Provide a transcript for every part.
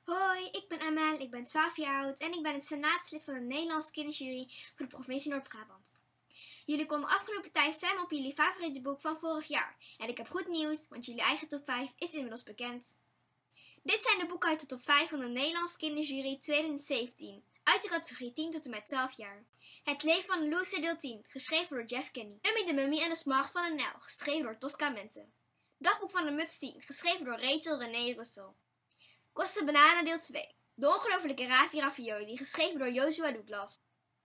Hoi, ik ben Amel, ik ben 12 jaar oud en ik ben het senaatslid van de Nederlandse kinderjury voor de provincie Noord-Brabant. Jullie konden afgelopen tijd stemmen op jullie favoriete boek van vorig jaar. En ik heb goed nieuws, want jullie eigen top 5 is inmiddels bekend. Dit zijn de boeken uit de top 5 van de Nederlandse kinderjury 2017, uit de categorie 10 tot en met 12 jaar. Het leven van een loser deel 10, geschreven door Jeff Kenny. Dummy de Mummy en de Smaragd van de Nijl, geschreven door Tosca Mente. Dagboek van de Muts 10, geschreven door Rachel René Russell. Koste Bananen deel 2. De ongelofelijke Ravi Ravioli, geschreven door Joshua Douglas.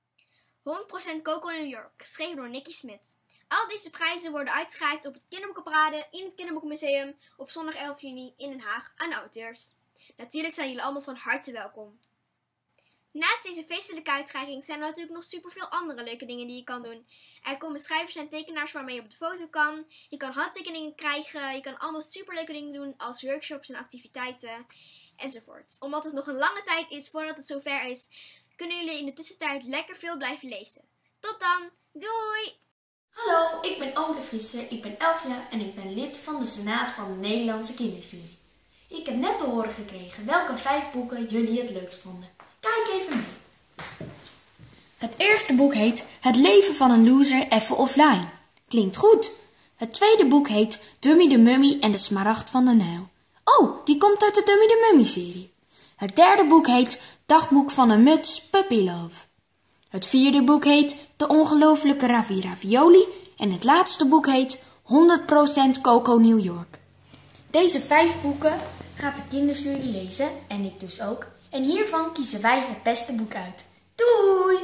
100% Coco New York, geschreven door Nicky Smit. Al deze prijzen worden uitgereikt op het Kinderboekenparade in het Kinderboekenmuseum op zondag 11 juni in Den Haag aan de auteurs. Natuurlijk zijn jullie allemaal van harte welkom. Naast deze feestelijke uitreiking zijn er natuurlijk nog superveel andere leuke dingen die je kan doen. Er komen schrijvers en tekenaars waarmee je op de foto kan. Je kan handtekeningen krijgen. Je kan allemaal superleuke dingen doen als workshops en activiteiten enzovoort. Omdat het nog een lange tijd is voordat het zover is, kunnen jullie in de tussentijd lekker veel blijven lezen. Tot dan, doei! Hallo, ik ben Ode Visser, ik ben 11 jaar en ik ben lid van de Senaat van de Nederlandse Kinderjury. Ik heb net te horen gekregen welke 5 boeken jullie het leukst vonden. Kijk even mee. Het eerste boek heet Het leven van een loser even offline. Klinkt goed. Het tweede boek heet Dummy de Mummy en de Smaragd van de Nijl. Oh, die komt uit de Dummy de Mummy serie. Het derde boek heet Dagboek van een Muts, Puppy Love. Het vierde boek heet De ongelofelijke Ravi Ravioli en het laatste boek heet 100% Coco New York. Deze 5 boeken gaat de kinderjury lezen en ik dus ook. En hiervan kiezen wij het beste boek uit. Doei!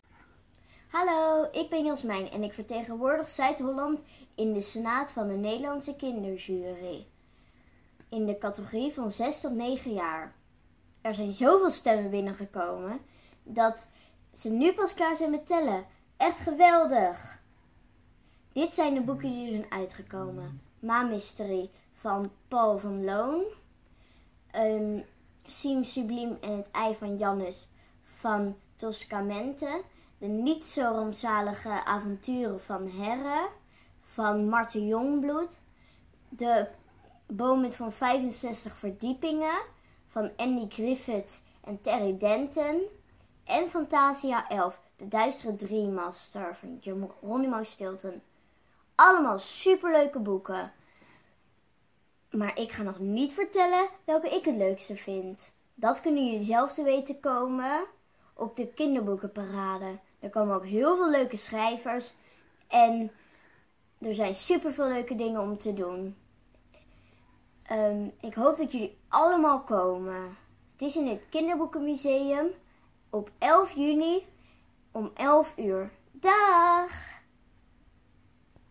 Hallo, ik ben Jasmijn en ik vertegenwoordig Zuid-Holland in de Senaat van de Nederlandse Kinderjury. In de categorie van 6 tot 9 jaar. Er zijn zoveel stemmen binnengekomen dat ze nu pas klaar zijn met tellen. Echt geweldig! Dit zijn de boeken die zijn uitgekomen. Ma Mystery van Paul van Loon. Siem Subliem en het ei van Jannes van Tosca Mente. De niet zo rampzalige avonturen van Herre van Marten Jongbloed. De boom met van 65 verdiepingen van Andy Griffith en Terry Denton. En Fantasia 11, de duistere Dreammaster van Geronimo Stilton. Allemaal superleuke boeken. Maar ik ga nog niet vertellen welke ik het leukste vind. Dat kunnen jullie zelf te weten komen op de kinderboekenparade. Er komen ook heel veel leuke schrijvers. En er zijn superveel leuke dingen om te doen. Ik hoop dat jullie allemaal komen. Het is in het Kinderboekenmuseum op 11 juni om 11 uur. Dag!